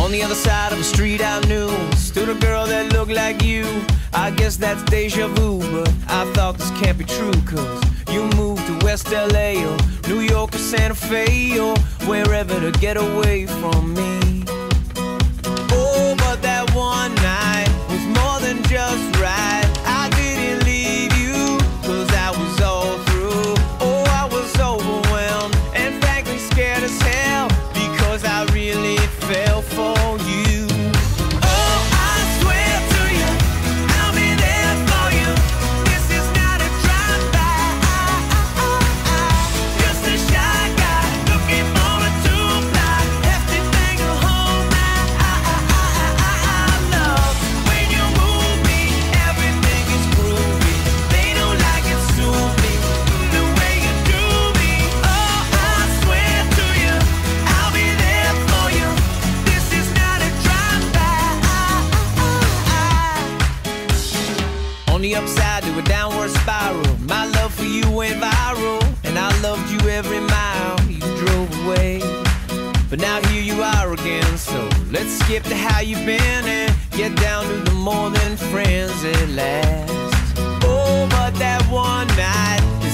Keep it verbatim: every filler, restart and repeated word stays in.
On the other side of the street I knew stood a girl that looked like you. I guess that's deja vu, but I thought this can't be true. Cause you moved to West L A or New York or Santa Fe or wherever to get away from me. Oh, but that one night was more than just right. I didn't leave you cause I was all through. Oh, I was overwhelmed and frankly scared as hell because I really fell for you. Oh, I swear to you, I'll be there for you. This is not a drive-by. Just a shy guy looking for a two-ply hefty thing to hold my love. When you move me, everything is groovy. They don't like it, sue me the way you do me. Oh, I swear to you, I'll be there for you. This is not a drive-by. On the upside to a downward spiral, my love for you went viral, and I loved you every mile you drove away. But now here you are again, so let's skip to how you've been and get down to the more than friends at last. Oh, but that one night